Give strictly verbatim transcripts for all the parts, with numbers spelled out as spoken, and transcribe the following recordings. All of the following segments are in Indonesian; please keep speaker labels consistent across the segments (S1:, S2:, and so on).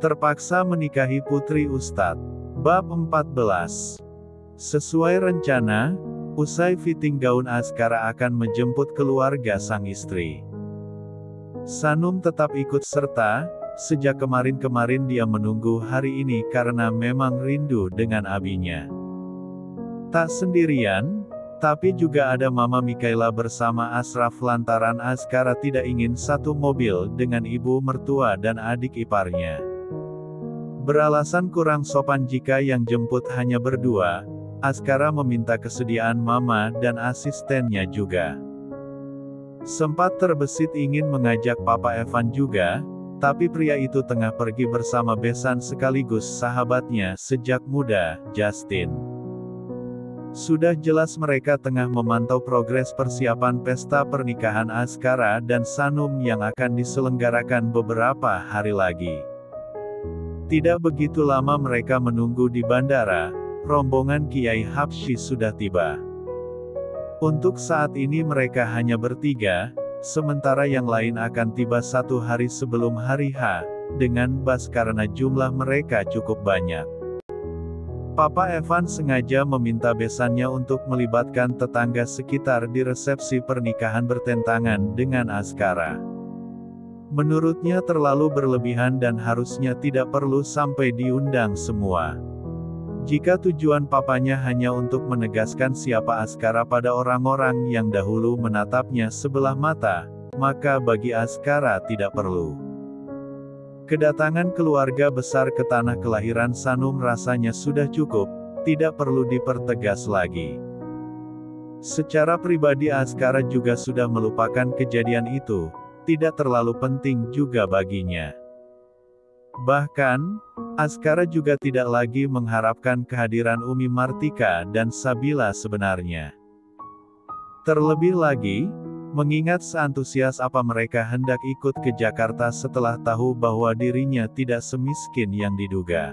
S1: Terpaksa menikahi putri Ustadz. Bab empat belas. Sesuai rencana, usai fitting gaun Azkara akan menjemput keluarga sang istri. Sanum tetap ikut serta, sejak kemarin-kemarin dia menunggu hari ini karena memang rindu dengan abinya. Tak sendirian, tapi juga ada Mama Mikaela bersama Ashraf lantaran Azkara tidak ingin satu mobil dengan ibu mertua dan adik iparnya. Beralasan kurang sopan jika yang jemput hanya berdua, Azkara meminta kesediaan Mama dan asistennya juga. Sempat terbesit ingin mengajak Papa Evan juga, tapi pria itu tengah pergi bersama besan sekaligus sahabatnya sejak muda, Justin. Sudah jelas mereka tengah memantau progres persiapan pesta pernikahan Azkara dan Sanum yang akan diselenggarakan beberapa hari lagi. Tidak begitu lama mereka menunggu di bandara, rombongan Kiai Habsyi sudah tiba. Untuk saat ini mereka hanya bertiga, sementara yang lain akan tiba satu hari sebelum hari H, dengan bus karena jumlah mereka cukup banyak. Papa Evan sengaja meminta besannya untuk melibatkan tetangga sekitar di resepsi pernikahan bertentangan dengan Azkara. Menurutnya terlalu berlebihan dan harusnya tidak perlu sampai diundang semua. Jika tujuan papanya hanya untuk menegaskan siapa Azkara pada orang-orang yang dahulu menatapnya sebelah mata, maka bagi Azkara tidak perlu. Kedatangan keluarga besar ke tanah kelahiran Sanum rasanya sudah cukup, tidak perlu dipertegas lagi. Secara pribadi Azkara juga sudah melupakan kejadian itu, tidak terlalu penting juga baginya. Bahkan, Azkara juga tidak lagi mengharapkan kehadiran Umi Martika dan Sabila sebenarnya. Terlebih lagi, mengingat seantusias apa mereka hendak ikut ke Jakarta setelah tahu bahwa dirinya tidak semiskin yang diduga.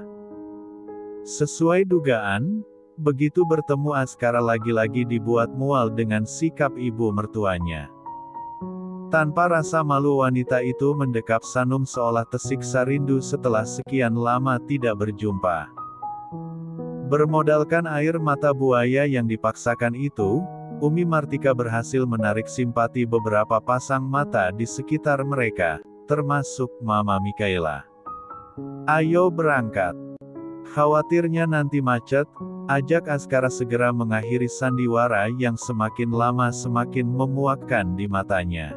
S1: Sesuai dugaan, begitu bertemu Azkara lagi-lagi dibuat mual dengan sikap ibu mertuanya. Tanpa rasa malu wanita itu mendekap Sanum seolah tersiksa rindu setelah sekian lama tidak berjumpa. Bermodalkan air mata buaya yang dipaksakan itu, Umi Martika berhasil menarik simpati beberapa pasang mata di sekitar mereka, termasuk Mama Mikaela. Ayo berangkat. Khawatirnya nanti macet, ajak Azkara segera mengakhiri sandiwara yang semakin lama semakin memuakkan di matanya.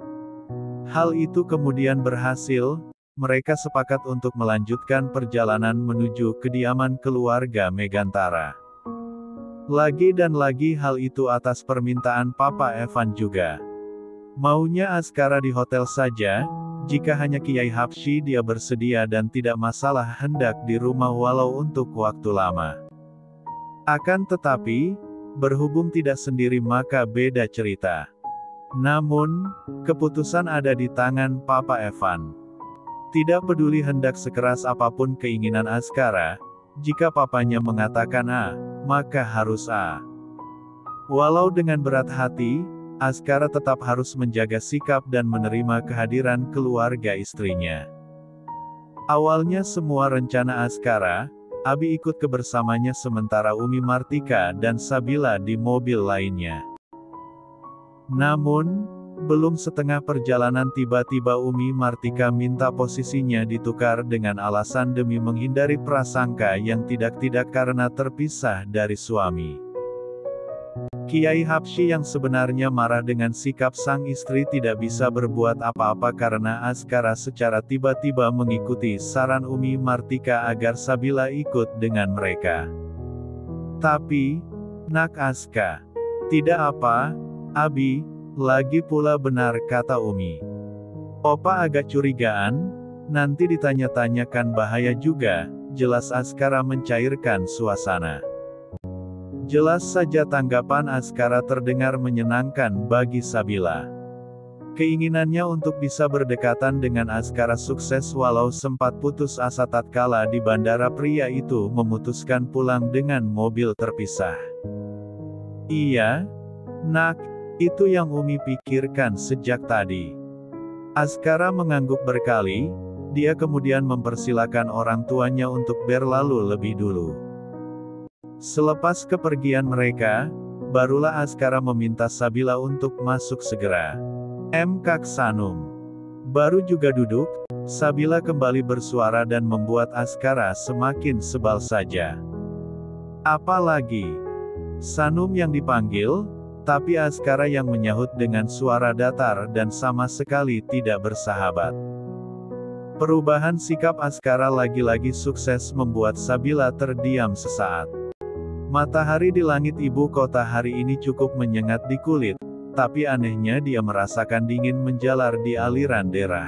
S1: Hal itu kemudian berhasil, mereka sepakat untuk melanjutkan perjalanan menuju kediaman keluarga Megantara. Lagi dan lagi hal itu atas permintaan Papa Evan juga. Maunya Azkara di hotel saja, jika hanya Kiai Habsyi dia bersedia dan tidak masalah hendak di rumah walau untuk waktu lama. Akan tetapi, berhubung tidak sendiri maka beda cerita. Namun, keputusan ada di tangan Papa Evan. Tidak peduli hendak sekeras apapun keinginan Azkara, jika papanya mengatakan A, maka harus A. Walau dengan berat hati, Azkara tetap harus menjaga sikap dan menerima kehadiran keluarga istrinya. Awalnya semua rencana Azkara, Abi ikut kebersamanya sementara Umi Martika dan Sabila di mobil lainnya. Namun, belum setengah perjalanan tiba-tiba Umi Martika minta posisinya ditukar dengan alasan demi menghindari prasangka yang tidak-tidak karena terpisah dari suami. Kiai Habsyi yang sebenarnya marah dengan sikap sang istri tidak bisa berbuat apa-apa karena Azkara secara tiba-tiba mengikuti saran Umi Martika agar Sabila ikut dengan mereka. Tapi, Nak Azka, tidak apa, Abi, lagi pula benar kata Umi. Opa agak curigaan, nanti ditanya-tanyakan bahaya juga, jelas Azkara mencairkan suasana. Jelas saja tanggapan Azkara terdengar menyenangkan bagi Sabila. Keinginannya untuk bisa berdekatan dengan Azkara sukses walau sempat putus asa tatkala di bandara pria itu memutuskan pulang dengan mobil terpisah. Iya, Nak, itu yang Umi pikirkan sejak tadi. Azkara mengangguk berkali, dia kemudian mempersilakan orang tuanya untuk berlalu lebih dulu. Selepas kepergian mereka, barulah Askara meminta Sabila untuk masuk segera. M. Kak Sanum baru juga duduk, Sabila kembali bersuara dan membuat Askara semakin sebal saja. Apalagi Sanum yang dipanggil, tapi Askara yang menyahut dengan suara datar dan sama sekali tidak bersahabat. Perubahan sikap Askara lagi-lagi sukses membuat Sabila terdiam sesaat. Matahari di langit ibu kota hari ini cukup menyengat di kulit, tapi anehnya dia merasakan dingin menjalar di aliran darah.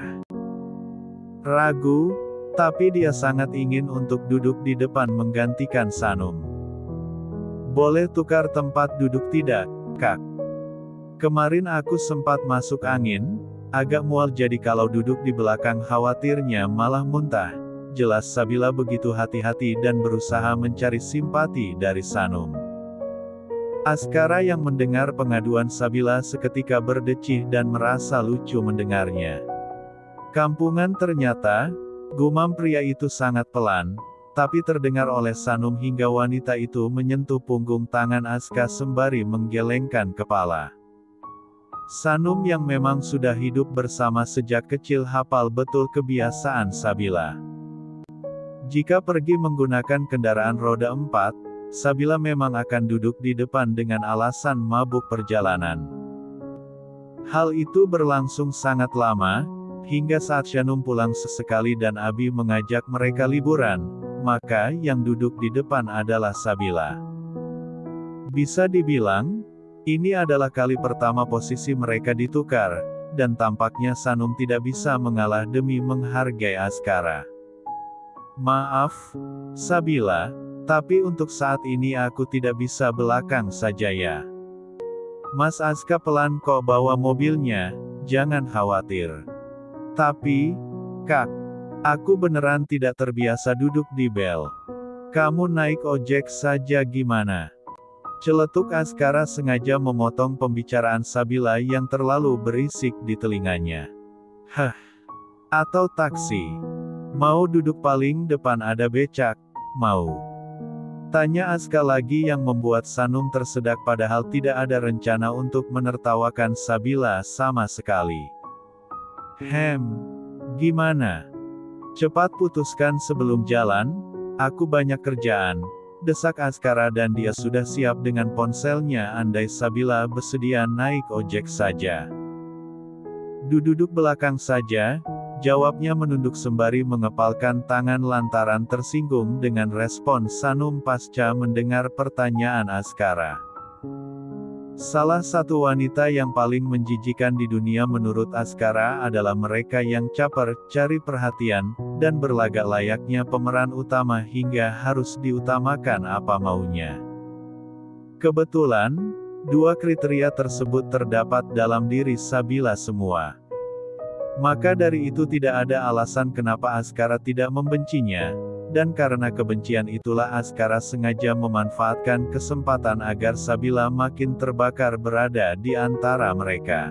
S1: Ragu, tapi dia sangat ingin untuk duduk di depan menggantikan Sanum. Boleh tukar tempat duduk tidak, Kak? Kemarin aku sempat masuk angin, agak mual jadi kalau duduk di belakang khawatirnya malah muntah. Jelas Sabila begitu hati-hati dan berusaha mencari simpati dari Sanum. Askara yang mendengar pengaduan Sabila seketika berdecih dan merasa lucu mendengarnya. Kampungan ternyata, gumam pria itu sangat pelan, tapi terdengar oleh Sanum hingga wanita itu menyentuh punggung tangan Aska sembari menggelengkan kepala. Sanum yang memang sudah hidup bersama sejak kecil hafal betul kebiasaan Sabila. Jika pergi menggunakan kendaraan roda empat, Sabila memang akan duduk di depan dengan alasan mabuk perjalanan. Hal itu berlangsung sangat lama, hingga saat Sanum pulang sesekali dan Abi mengajak mereka liburan, maka yang duduk di depan adalah Sabila. Bisa dibilang, ini adalah kali pertama posisi mereka ditukar, dan tampaknya Sanum tidak bisa mengalah demi menghargai Askara. Maaf, Sabila, tapi untuk saat ini aku tidak bisa belakang saja ya. Mas Aska pelan kok bawa mobilnya, jangan khawatir. Tapi, Kak, aku beneran tidak terbiasa duduk di bel. Kamu naik ojek saja gimana? Celetuk Askara sengaja memotong pembicaraan Sabila yang terlalu berisik di telinganya. Hah? Atau taksi? Mau duduk paling depan ada becak? Mau? Tanya Aska lagi yang membuat Sanum tersedak padahal tidak ada rencana untuk menertawakan Sabila sama sekali. Hem, gimana? Cepat putuskan sebelum jalan, aku banyak kerjaan, desak Askara dan dia sudah siap dengan ponselnya andai Sabila bersedia naik ojek saja. Duduk belakang saja, jawabnya menunduk sembari mengepalkan tangan lantaran tersinggung dengan respon Sanum pasca mendengar pertanyaan Askara. Salah satu wanita yang paling menjijikan di dunia menurut Askara adalah mereka yang caper, cari perhatian, dan berlagak layaknya pemeran utama hingga harus diutamakan apa maunya. Kebetulan, dua kriteria tersebut terdapat dalam diri Sabila semua. Maka dari itu tidak ada alasan kenapa Askara tidak membencinya, dan karena kebencian itulah Askara sengaja memanfaatkan kesempatan agar Sabila makin terbakar berada di antara mereka.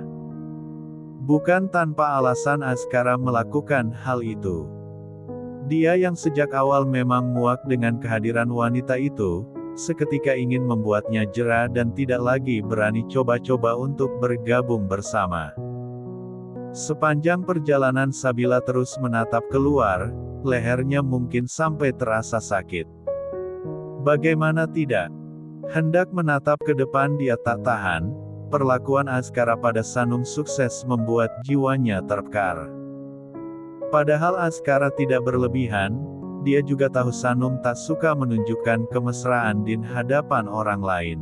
S1: Bukan tanpa alasan Askara melakukan hal itu. Dia yang sejak awal memang muak dengan kehadiran wanita itu, seketika ingin membuatnya jera dan tidak lagi berani coba-coba untuk bergabung bersama. Sepanjang perjalanan Sabila terus menatap keluar, lehernya mungkin sampai terasa sakit. Bagaimana tidak? Hendak menatap ke depan dia tak tahan, perlakuan Askara pada Sanum sukses membuat jiwanya terpekar. Padahal Askara tidak berlebihan, dia juga tahu Sanum tak suka menunjukkan kemesraan di hadapan orang lain.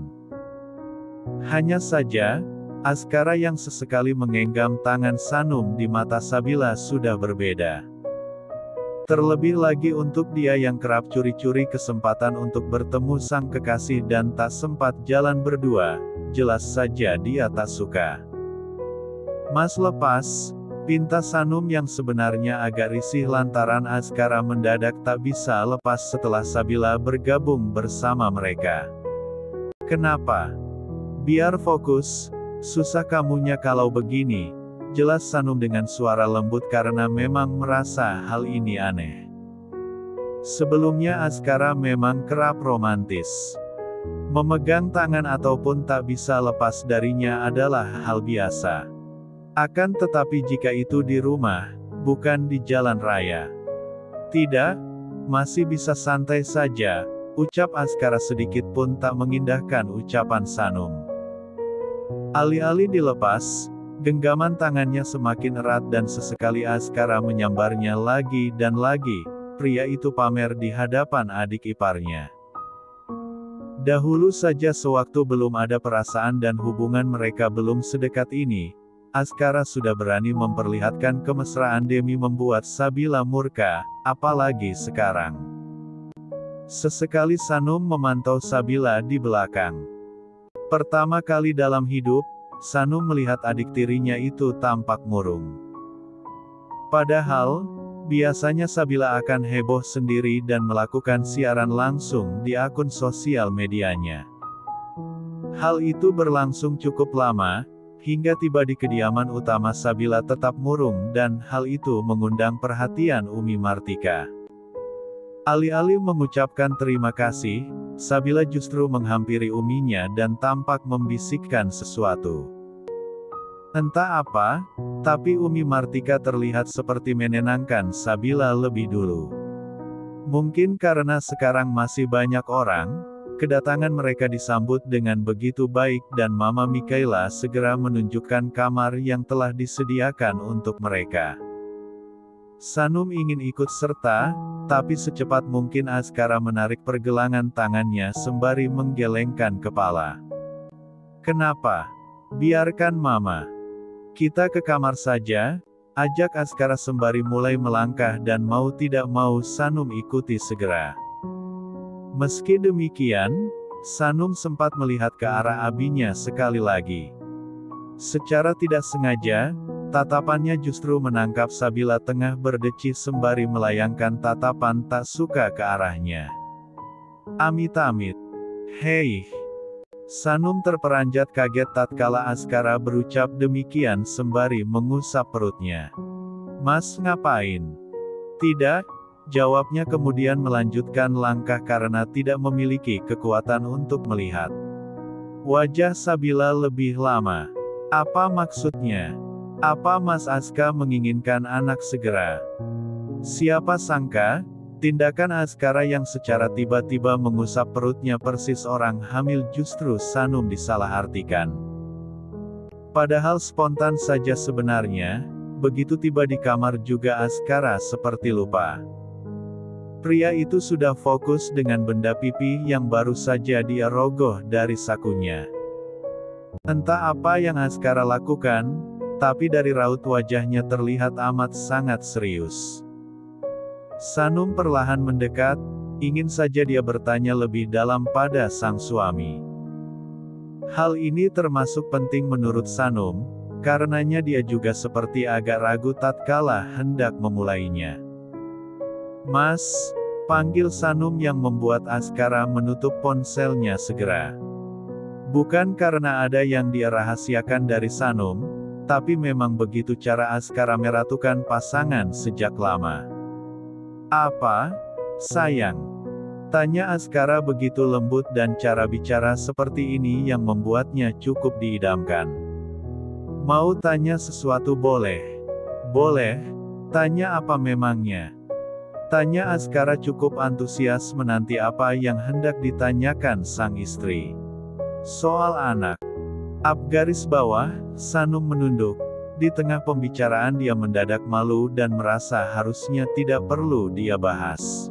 S1: Hanya saja, Askara yang sesekali menggenggam tangan Sanum di mata Sabila sudah berbeda. Terlebih lagi untuk dia yang kerap curi-curi kesempatan untuk bertemu sang kekasih dan tak sempat jalan berdua, jelas saja dia tak suka. Mas lepas, pinta Sanum yang sebenarnya agak risih lantaran Askara mendadak tak bisa lepas setelah Sabila bergabung bersama mereka. Kenapa? Biar fokus. Susah kamunya kalau begini, jelas Sanum dengan suara lembut karena memang merasa hal ini aneh. Sebelumnya Azkara memang kerap romantis. Memegang tangan ataupun tak bisa lepas darinya adalah hal biasa. Akan tetapi jika itu di rumah, bukan di jalan raya. Tidak, masih bisa santai saja, ucap Azkara sedikit pun tak mengindahkan ucapan Sanum. Alih-alih dilepas, genggaman tangannya semakin erat dan sesekali Azkara menyambarnya lagi dan lagi. Pria itu pamer di hadapan adik iparnya. Dahulu saja sewaktu belum ada perasaan dan hubungan mereka belum sedekat ini, Azkara sudah berani memperlihatkan kemesraan demi membuat Sabila murka, apalagi sekarang. Sesekali Sanum memantau Sabila di belakang. Pertama kali dalam hidup, Sanum melihat adik tirinya itu tampak murung. Padahal, biasanya Sabila akan heboh sendiri dan melakukan siaran langsung di akun sosial medianya. Hal itu berlangsung cukup lama, hingga tiba di kediaman utama Sabila tetap murung dan hal itu mengundang perhatian Umi Martika. Alih-alih mengucapkan terima kasih, Sabila justru menghampiri uminya dan tampak membisikkan sesuatu. Entah apa, tapi Umi Martika terlihat seperti menenangkan Sabila lebih dulu. Mungkin karena sekarang masih banyak orang, kedatangan mereka disambut dengan begitu baik dan Mama Mikaela segera menunjukkan kamar yang telah disediakan untuk mereka. Sanum ingin ikut serta, tapi secepat mungkin Azkara menarik pergelangan tangannya sembari menggelengkan kepala. Kenapa? Biarkan Mama. Kita ke kamar saja, ajak Azkara sembari mulai melangkah dan mau tidak mau Sanum ikuti segera. Meski demikian, Sanum sempat melihat ke arah abinya sekali lagi. Secara tidak sengaja, tatapannya justru menangkap Sabila tengah berdecih sembari melayangkan tatapan tak suka ke arahnya. Amit-amit. Hei. Sanum terperanjat kaget tatkala Azkara berucap demikian sembari mengusap perutnya. Mas ngapain? Tidak. Jawabnya kemudian melanjutkan langkah karena tidak memiliki kekuatan untuk melihat. Wajah Sabila lebih lama. Apa maksudnya? Apa Mas Azka menginginkan anak segera? Siapa sangka, tindakan Azkara yang secara tiba-tiba mengusap perutnya persis orang hamil justru Sanum disalahartikan. Padahal spontan saja sebenarnya, begitu tiba di kamar juga Azkara seperti lupa. Pria itu sudah fokus dengan benda pipi yang baru saja dia rogoh dari sakunya. Entah apa yang Azkara lakukan, tapi dari raut wajahnya terlihat amat sangat serius. Sanum perlahan mendekat, ingin saja dia bertanya lebih dalam pada sang suami. Hal ini termasuk penting menurut Sanum, karenanya dia juga seperti agak ragu tatkala hendak memulainya. Mas, panggil Sanum yang membuat Azkara menutup ponselnya segera. Bukan karena ada yang dia rahasiakan dari Sanum, tapi memang begitu cara Azkara meratukan pasangan sejak lama. Apa? Sayang. Tanya Azkara begitu lembut dan cara bicara seperti ini yang membuatnya cukup diidamkan. Mau tanya sesuatu boleh? Boleh. Tanya apa memangnya? Tanya Azkara cukup antusias menanti apa yang hendak ditanyakan sang istri. Soal anak. Up garis bawah, Sanum menunduk. Di tengah pembicaraan dia mendadak malu dan merasa harusnya tidak perlu dia bahas.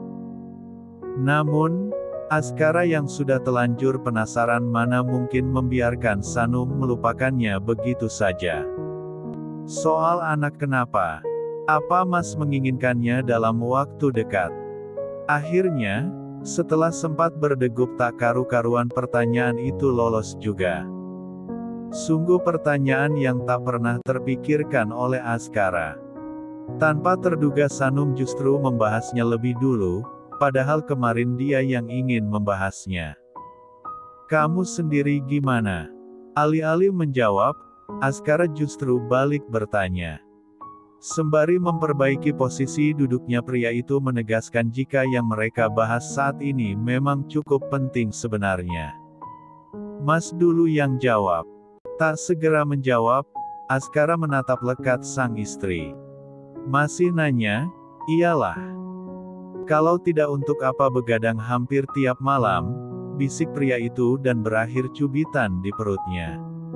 S1: Namun, Azkara yang sudah telanjur penasaran mana mungkin membiarkan Sanum melupakannya begitu saja. Soal anak kenapa? Apa Mas menginginkannya dalam waktu dekat? Akhirnya, setelah sempat berdegup tak karu-karuan pertanyaan itu lolos juga. Sungguh pertanyaan yang tak pernah terpikirkan oleh Azkara. Tanpa terduga Sanum justru membahasnya lebih dulu, padahal kemarin dia yang ingin membahasnya. Kamu sendiri gimana? Alih-alih menjawab, Askara justru balik bertanya. Sembari memperbaiki posisi duduknya, pria itu menegaskan jika yang mereka bahas saat ini memang cukup penting sebenarnya. Mas dulu yang jawab. Tak segera menjawab, Askara menatap lekat sang istri. Masih nanya? Iyalah. Kalau tidak untuk apa begadang hampir tiap malam, bisik pria itu dan berakhir cubitan di perutnya.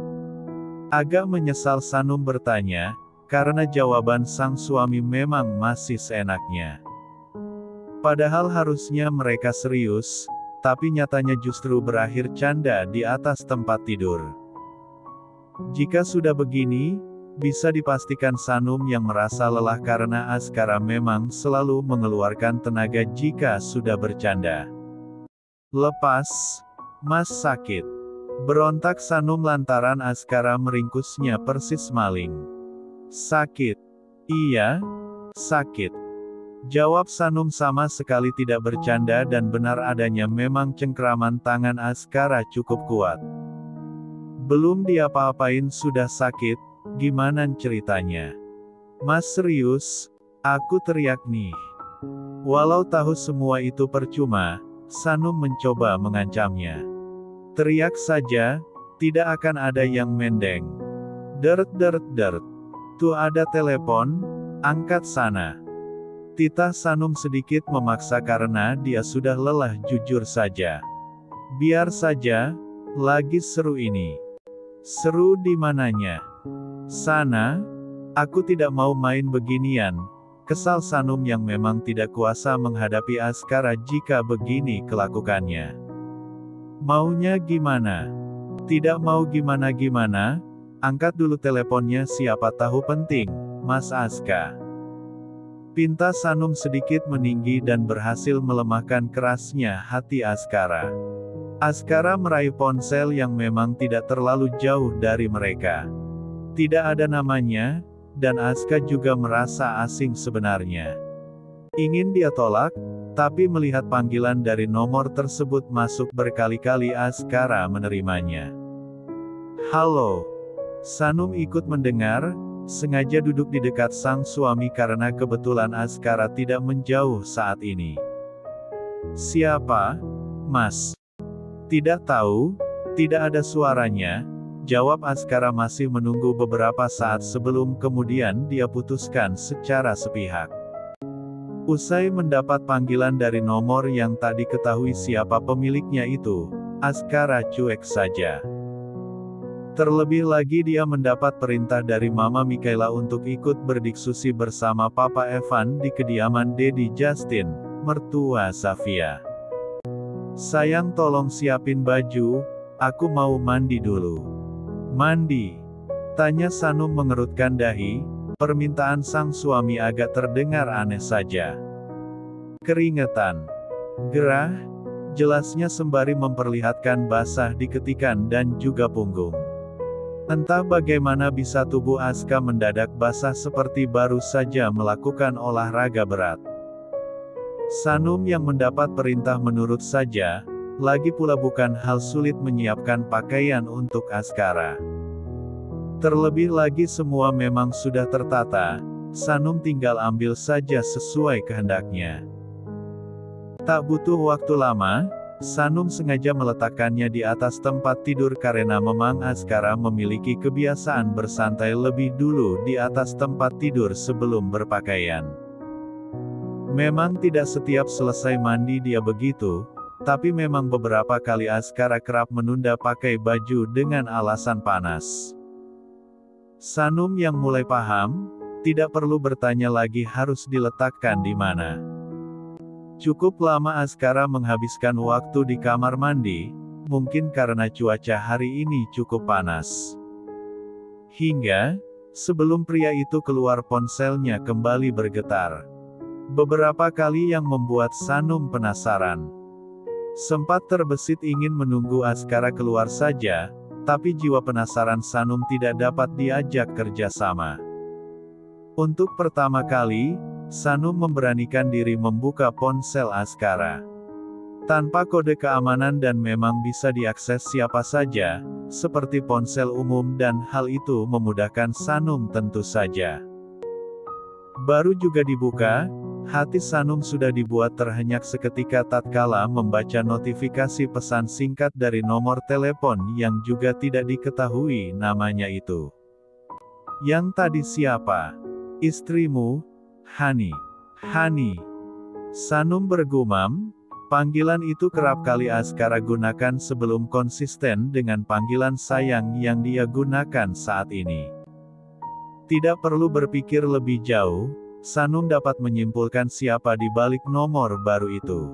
S1: Agak menyesal Sanum bertanya, karena jawaban sang suami memang masih seenaknya. Padahal harusnya mereka serius, tapi nyatanya justru berakhir canda di atas tempat tidur. Jika sudah begini, bisa dipastikan Sanum yang merasa lelah karena Askara memang selalu mengeluarkan tenaga jika sudah bercanda. Lepas, Mas sakit. Berontak Sanum lantaran Askara meringkusnya persis maling. Sakit. Iya, sakit. Jawab Sanum sama sekali tidak bercanda dan benar adanya, memang cengkraman tangan Askara cukup kuat. Belum diapa-apain sudah sakit, gimana ceritanya? Mas serius? Aku teriak nih. Walau tahu semua itu percuma, Sanum mencoba mengancamnya. Teriak saja, tidak akan ada yang mendeng. Deret deret deret. Tuh ada telepon, angkat sana. Titah Sanum sedikit memaksa karena dia sudah lelah. Jujur saja. Biar saja, lagi seru ini. Seru di mananya? Sana? Aku tidak mau main beginian. Kesal Sanum yang memang tidak kuasa menghadapi Askara jika begini kelakukannya. Maunya gimana? Tidak mau gimana-gimana? Angkat dulu teleponnya, siapa tahu penting, Mas Aska. Pinta Sanum sedikit meninggi dan berhasil melemahkan kerasnya hati Askara. Askara meraih ponsel yang memang tidak terlalu jauh dari mereka. Tidak ada namanya, dan Aska juga merasa asing sebenarnya. Ingin dia tolak, tapi melihat panggilan dari nomor tersebut masuk berkali-kali, Askara menerimanya. Halo. Sanum ikut mendengar, sengaja duduk di dekat sang suami karena kebetulan Askara tidak menjauh saat ini. Siapa, Mas? Tidak tahu, tidak ada suaranya, jawab Askara masih menunggu beberapa saat sebelum kemudian dia putuskan secara sepihak. Usai mendapat panggilan dari nomor yang tak diketahui siapa pemiliknya itu, Askara cuek saja. Terlebih lagi dia mendapat perintah dari Mama Mikaela untuk ikut berdiskusi bersama Papa Evan di kediaman Dedi Justin, mertua Safia. Sayang tolong siapin baju, aku mau mandi dulu. Mandi? Tanya Sanum mengerutkan dahi, permintaan sang suami agak terdengar aneh saja. Keringetan. Gerah, jelasnya sembari memperlihatkan basah di ketikan dan juga punggung. Entah bagaimana bisa tubuh Aska mendadak basah seperti baru saja melakukan olahraga berat. Sanum yang mendapat perintah menurut saja, lagi pula bukan hal sulit menyiapkan pakaian untuk Askara. Terlebih lagi semua memang sudah tertata, Sanum tinggal ambil saja sesuai kehendaknya. Tak butuh waktu lama, Sanum sengaja meletakkannya di atas tempat tidur karena memang Askara memiliki kebiasaan bersantai lebih dulu di atas tempat tidur sebelum berpakaian. Memang tidak setiap selesai mandi dia begitu, tapi memang beberapa kali Askara kerap menunda pakai baju dengan alasan panas. Sanum yang mulai paham, tidak perlu bertanya lagi harus diletakkan di mana. Cukup lama Askara menghabiskan waktu di kamar mandi, mungkin karena cuaca hari ini cukup panas. Hingga, sebelum pria itu keluar ponselnya kembali bergetar. Beberapa kali yang membuat Sanum penasaran. Sempat terbesit ingin menunggu Askara keluar saja, tapi jiwa penasaran Sanum tidak dapat diajak kerjasama. Untuk pertama kali, Sanum memberanikan diri membuka ponsel Askara. Tanpa kode keamanan dan memang bisa diakses siapa saja, seperti ponsel umum dan hal itu memudahkan Sanum tentu saja. Baru juga dibuka, hati Sanum sudah dibuat terhenyak seketika tatkala membaca notifikasi pesan singkat dari nomor telepon yang juga tidak diketahui namanya itu. Yang tadi siapa? Istrimu, Hani. Hani. Sanum bergumam, panggilan itu kerap kali Askara gunakan sebelum konsisten dengan panggilan sayang yang dia gunakan saat ini. Tidak perlu berpikir lebih jauh, Sanum dapat menyimpulkan siapa di balik nomor baru itu.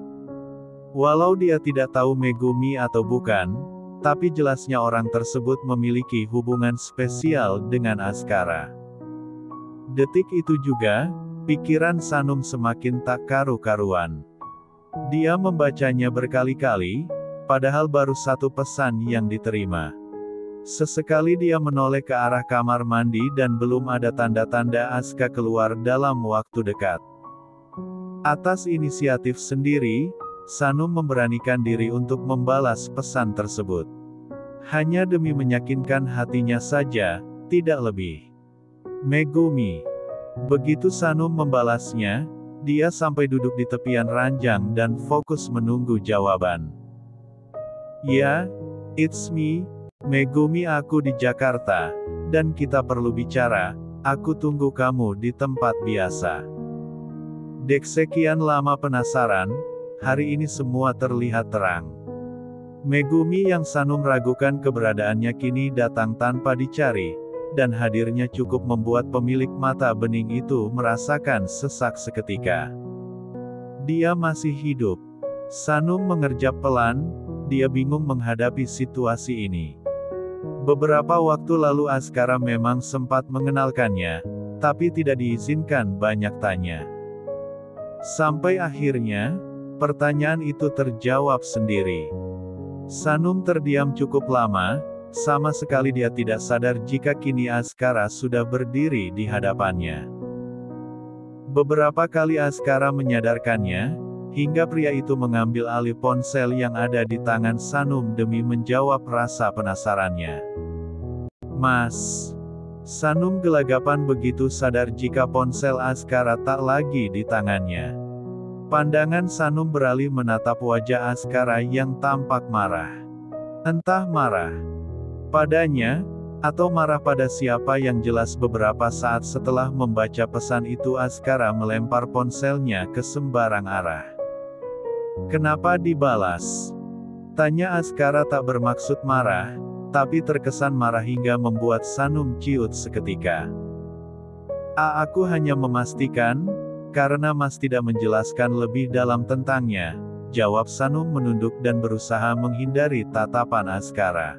S1: Walau dia tidak tahu Megumi atau bukan, tapi jelasnya orang tersebut memiliki hubungan spesial dengan Askara. Detik itu juga, pikiran Sanum semakin tak karu-karuan. Dia membacanya berkali-kali, padahal baru satu pesan yang diterima. Sesekali dia menoleh ke arah kamar mandi dan belum ada tanda-tanda Aska keluar dalam waktu dekat. Atas inisiatif sendiri, Sanum memberanikan diri untuk membalas pesan tersebut. Hanya demi meyakinkan hatinya saja, tidak lebih. Megumi. Begitu Sanum membalasnya, dia sampai duduk di tepian ranjang dan fokus menunggu jawaban. Ya, it's me, Megumi, aku di Jakarta, dan kita perlu bicara, aku tunggu kamu di tempat biasa. Dek sekian lama penasaran, hari ini semua terlihat terang. Megumi yang Sanum ragukan keberadaannya kini datang tanpa dicari, dan hadirnya cukup membuat pemilik mata bening itu merasakan sesak seketika. Dia masih hidup. Sanum mengerjap pelan, dia bingung menghadapi situasi ini. Beberapa waktu lalu Askara memang sempat mengenalkannya, tapi tidak diizinkan banyak tanya. Sampai akhirnya, pertanyaan itu terjawab sendiri. Sanum terdiam cukup lama, sama sekali dia tidak sadar jika kini Askara sudah berdiri di hadapannya. Beberapa kali Askara menyadarkannya, hingga pria itu mengambil alih ponsel yang ada di tangan Sanum demi menjawab rasa penasarannya. Mas. Sanum gelagapan begitu sadar jika ponsel Askara tak lagi di tangannya. Pandangan Sanum beralih menatap wajah Askara yang tampak marah. Entah marah padanya, atau marah pada siapa yang jelas beberapa saat setelah membaca pesan itu Askara melempar ponselnya ke sembarang arah. Kenapa dibalas? Tanya Askara tak bermaksud marah, tapi terkesan marah hingga membuat Sanum ciut seketika. A aku hanya memastikan, karena Mas tidak menjelaskan lebih dalam tentangnya, jawab Sanum menunduk dan berusaha menghindari tatapan Askara.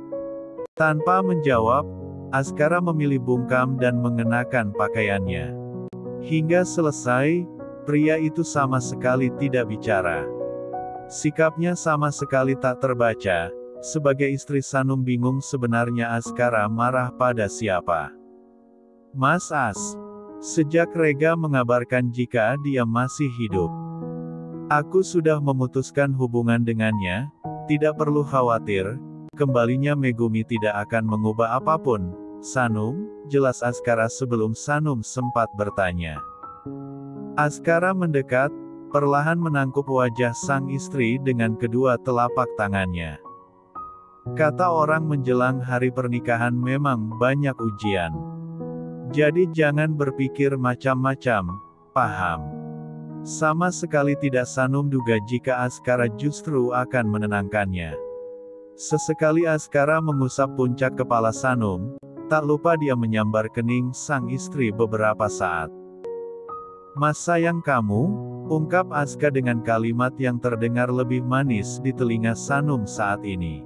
S1: Tanpa menjawab, Askara memilih bungkam dan mengenakan pakaiannya. Hingga selesai, pria itu sama sekali tidak bicara. Sikapnya sama sekali tak terbaca. Sebagai istri Sanum bingung sebenarnya Askara marah pada siapa. Mas As. Sejak Rega mengabarkan jika dia masih hidup. Aku sudah memutuskan hubungan dengannya, tidak perlu khawatir, kembalinya Megumi tidak akan mengubah apapun. Sanum, jelas Askara sebelum Sanum sempat bertanya. Askara mendekat, perlahan menangkup wajah sang istri dengan kedua telapak tangannya. Kata orang menjelang hari pernikahan memang banyak ujian. Jadi jangan berpikir macam-macam, paham? Sama sekali tidak Sanum duga jika Askara justru akan menenangkannya. Sesekali Askara mengusap puncak kepala Sanum, tak lupa dia menyambar kening sang istri beberapa saat. Mas sayang kamu, ungkap Aska dengan kalimat yang terdengar lebih manis di telinga Sanum saat ini.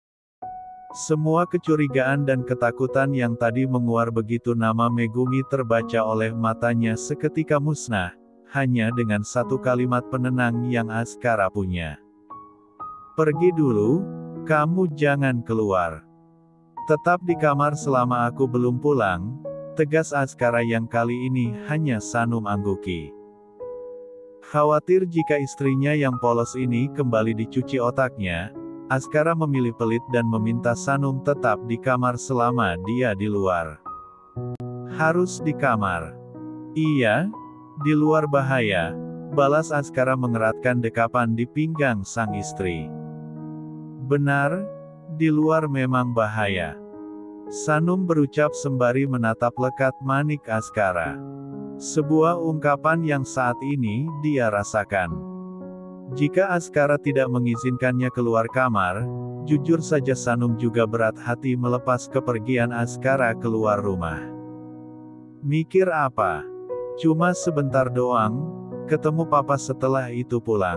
S1: Semua kecurigaan dan ketakutan yang tadi menguar begitu nama Megumi terbaca oleh matanya seketika musnah, hanya dengan satu kalimat penenang yang Askara punya. Pergi dulu, kamu jangan keluar. Tetap di kamar selama aku belum pulang, tegas Askara yang kali ini hanya Sanum angguki. Khawatir jika istrinya yang polos ini kembali dicuci otaknya, Askara memilih pelit dan meminta Sanum tetap di kamar selama dia di luar. Harus di kamar. Iya, di luar bahaya, balas Askara mengeratkan dekapan di pinggang sang istri. Benar, di luar memang bahaya. Sanum berucap sembari menatap lekat manik Askara. Sebuah ungkapan yang saat ini dia rasakan. Jika Askara tidak mengizinkannya keluar kamar, jujur saja Sanum juga berat hati melepas kepergian Askara keluar rumah. Mikir apa? Cuma sebentar doang, ketemu papa setelah itu pulang.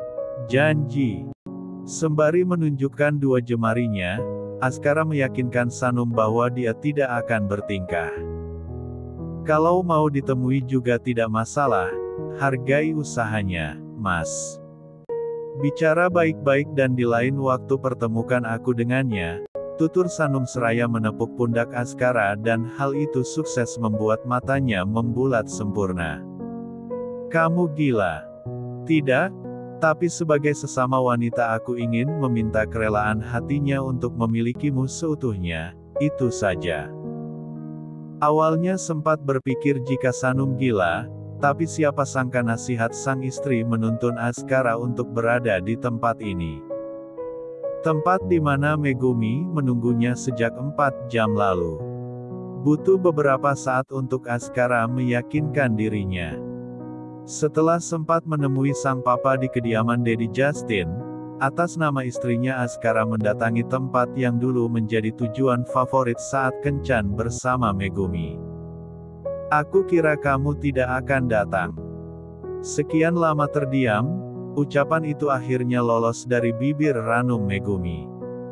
S1: Janji. Sembari menunjukkan dua jemarinya, Askara meyakinkan Sanum bahwa dia tidak akan bertingkah. Kalau mau ditemui juga tidak masalah, hargai usahanya, Mas. Bicara baik-baik dan di lain waktu pertemukan aku dengannya, tutur Sanum seraya menepuk pundak Askara dan hal itu sukses membuat matanya membulat sempurna. Kamu gila. Tidak, tapi sebagai sesama wanita aku ingin meminta kerelaan hatinya untuk memilikimu seutuhnya, itu saja. Awalnya sempat berpikir jika Sanum gila, tapi siapa sangka nasihat sang istri menuntun Askara untuk berada di tempat ini. Tempat di mana Megumi menunggunya sejak empat jam lalu. Butuh beberapa saat untuk Askara meyakinkan dirinya. Setelah sempat menemui sang papa di kediaman Dedi Justin, atas nama istrinya Askara mendatangi tempat yang dulu menjadi tujuan favorit saat kencan bersama Megumi. Aku kira kamu tidak akan datang. Sekian lama terdiam, ucapan itu akhirnya lolos dari bibir ranum Megumi.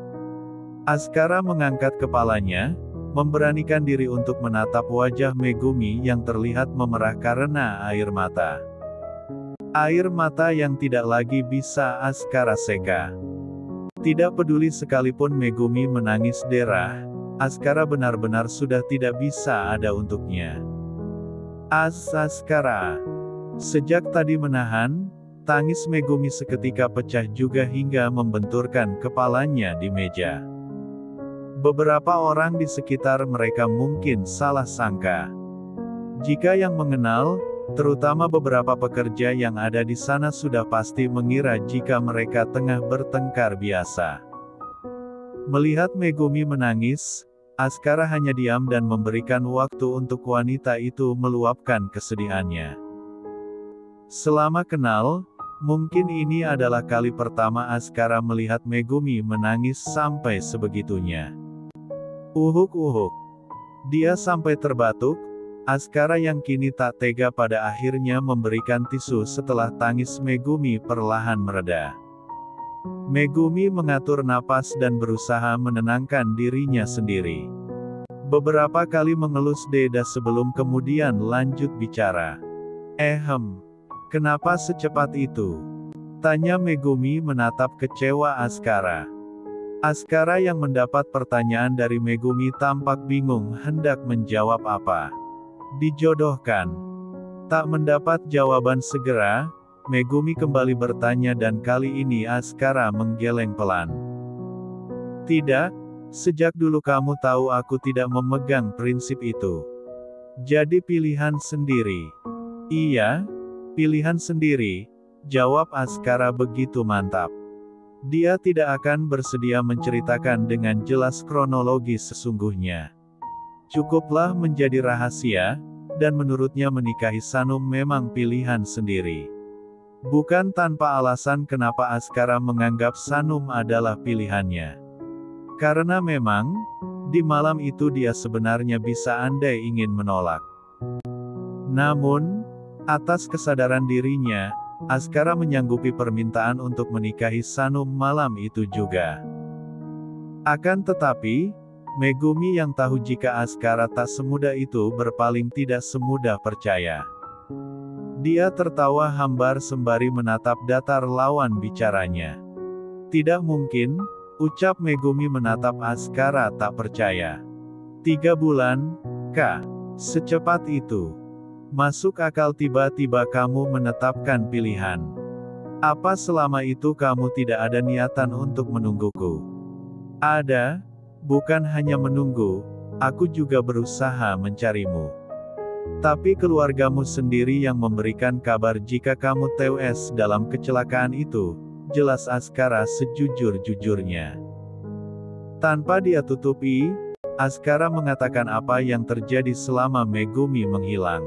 S1: Askara mengangkat kepalanya, memberanikan diri untuk menatap wajah Megumi yang terlihat memerah karena air mata. Air mata yang tidak lagi bisa Askara seka. Tidak peduli sekalipun Megumi menangis derah, Askara benar-benar sudah tidak bisa ada untuknya. As Askara. Sejak tadi menahan, tangis Megumi seketika pecah juga hingga membenturkan kepalanya di meja. Beberapa orang di sekitar mereka mungkin salah sangka. Jika yang mengenal, terutama beberapa pekerja yang ada di sana sudah pasti mengira jika mereka tengah bertengkar biasa. Melihat Megumi menangis, Askara hanya diam dan memberikan waktu untuk wanita itu meluapkan kesedihannya. Selama kenal, mungkin ini adalah kali pertama Askara melihat Megumi menangis sampai sebegitunya. Uhuk-uhuk. Dia sampai terbatuk. Askara yang kini tak tega pada akhirnya memberikan tisu setelah tangis Megumi perlahan mereda. Megumi mengatur napas dan berusaha menenangkan dirinya sendiri. Beberapa kali mengelus dada sebelum kemudian lanjut bicara. Ehem, kenapa secepat itu? Tanya Megumi menatap kecewa Askara. Askara yang mendapat pertanyaan dari Megumi tampak bingung hendak menjawab apa. Dijodohkan. Tak mendapat jawaban segera, Megumi kembali bertanya dan kali ini Askara menggeleng pelan. Tidak, sejak dulu kamu tahu aku tidak memegang prinsip itu. Jadi pilihan sendiri. Iya, pilihan sendiri, jawab Askara begitu mantap. Dia tidak akan bersedia menceritakan dengan jelas kronologi sesungguhnya. Cukuplah menjadi rahasia, dan menurutnya menikahi Sanum memang pilihan sendiri. Bukan tanpa alasan kenapa Askara menganggap Sanum adalah pilihannya. Karena memang, di malam itu dia sebenarnya bisa andai ingin menolak. Namun, atas kesadaran dirinya, Askara menyanggupi permintaan untuk menikahi Sanum malam itu juga. Akan tetapi, Megumi yang tahu jika Askara tak semudah itu berpaling tidak semudah percaya. Dia tertawa hambar sembari menatap datar lawan bicaranya. Tidak mungkin, ucap Megumi menatap Askara tak percaya. Tiga bulan, kah? Secepat itu. Masuk akal tiba-tiba kamu menetapkan pilihan. Apa selama itu kamu tidak ada niatan untuk menungguku? Ada, bukan hanya menunggu, aku juga berusaha mencarimu. Tapi keluargamu sendiri yang memberikan kabar jika kamu tewas dalam kecelakaan itu, jelas Askara sejujur-jujurnya. Tanpa dia tutupi, Askara mengatakan apa yang terjadi selama Megumi menghilang.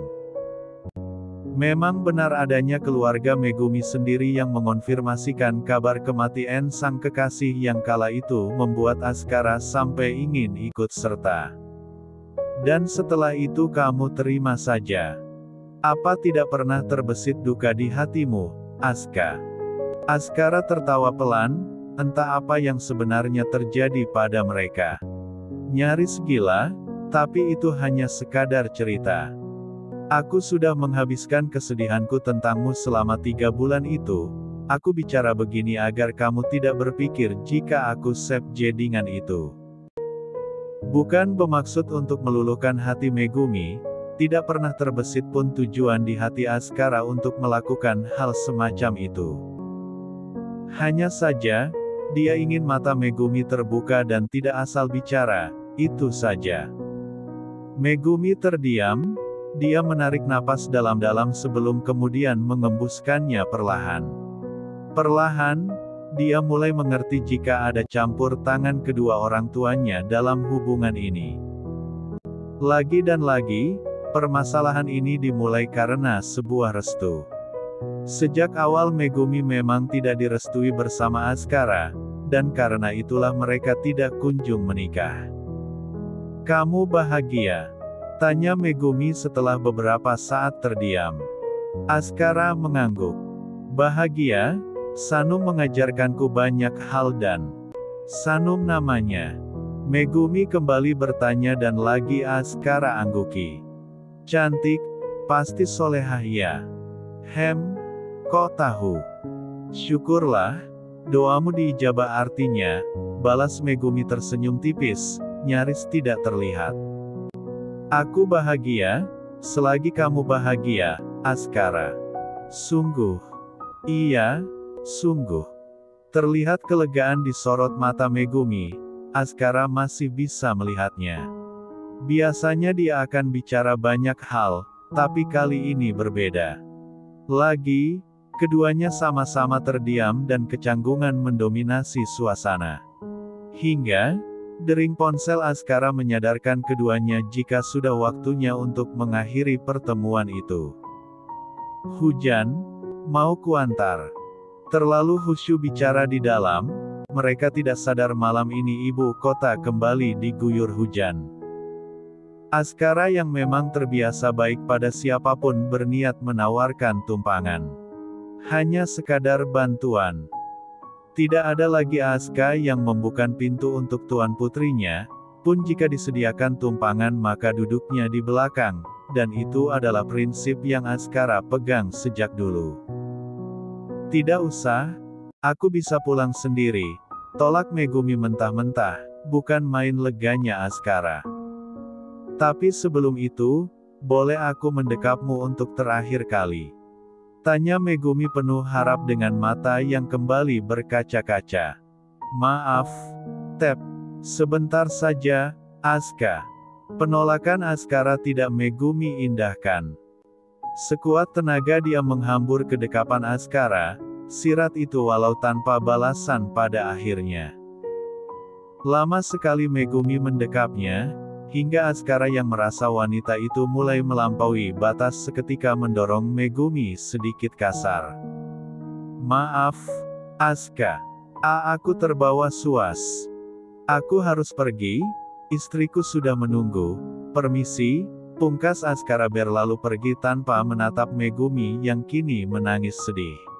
S1: Memang benar adanya keluarga Megumi sendiri yang mengonfirmasikan kabar kematian sang kekasih yang kala itu membuat Askara sampai ingin ikut serta. Dan setelah itu kamu terima saja. Apa tidak pernah terbesit duka di hatimu, Aska? Askara tertawa pelan, entah apa yang sebenarnya terjadi pada mereka. Nyaris gila, tapi itu hanya sekadar cerita. Aku sudah menghabiskan kesedihanku tentangmu selama tiga bulan itu. Aku bicara begini agar kamu tidak berpikir jika aku sep jedingan itu. Bukan bermaksud untuk meluluhkan hati Megumi, tidak pernah terbesit pun tujuan di hati Askara untuk melakukan hal semacam itu. Hanya saja, dia ingin mata Megumi terbuka dan tidak asal bicara, itu saja. Megumi terdiam, dia menarik napas dalam-dalam sebelum kemudian mengembuskannya perlahan. Perlahan, dia mulai mengerti jika ada campur tangan kedua orang tuanya dalam hubungan ini. Lagi dan lagi, permasalahan ini dimulai karena sebuah restu. Sejak awal Megumi memang tidak direstui bersama Askara, dan karena itulah mereka tidak kunjung menikah. "Kamu bahagia?" tanya Megumi setelah beberapa saat terdiam. Askara mengangguk. "Bahagia? Sanum mengajarkanku banyak hal dan..." "Sanum namanya?" Megumi kembali bertanya dan lagi Askara angguki. "Cantik, pasti solehah ya." "Hem, kok tahu?" "Syukurlah, doamu diijabah artinya," balas Megumi tersenyum tipis, nyaris tidak terlihat. "Aku bahagia, selagi kamu bahagia, Askara." "Sungguh?" "Iya, sungguh." Terlihat kelegaan di sorot mata Megumi. Askara masih bisa melihatnya. Biasanya dia akan bicara banyak hal, tapi kali ini berbeda. Lagi, keduanya sama-sama terdiam dan kecanggungan mendominasi suasana. Hingga, dering ponsel Askara menyadarkan keduanya jika sudah waktunya untuk mengakhiri pertemuan itu. "Hujan, mau kuantar?" Terlalu khusyuk bicara di dalam, mereka tidak sadar malam ini ibu kota kembali diguyur hujan. Askara yang memang terbiasa baik pada siapapun berniat menawarkan tumpangan. Hanya sekadar bantuan. Tidak ada lagi Aska yang membuka pintu untuk tuan putrinya, pun jika disediakan tumpangan maka duduknya di belakang, dan itu adalah prinsip yang Askara pegang sejak dulu. "Tidak usah, aku bisa pulang sendiri," tolak Megumi mentah-mentah, bukan main leganya Askara. "Tapi sebelum itu, boleh aku mendekapmu untuk terakhir kali?" tanya Megumi penuh harap dengan mata yang kembali berkaca-kaca. "Maaf, Tep, sebentar saja, Aska." Penolakan Askara tidak Megumi indahkan. Sekuat tenaga dia menghambur ke dekapan Askara, sirat itu walau tanpa balasan pada akhirnya. Lama sekali Megumi mendekapnya, hingga Askara yang merasa wanita itu mulai melampaui batas seketika mendorong Megumi sedikit kasar. "Maaf, Aska. A aku terbawa suas. Aku harus pergi, istriku sudah menunggu. Permisi." Pungkas Askara berlalu pergi tanpa menatap Megumi yang kini menangis sedih.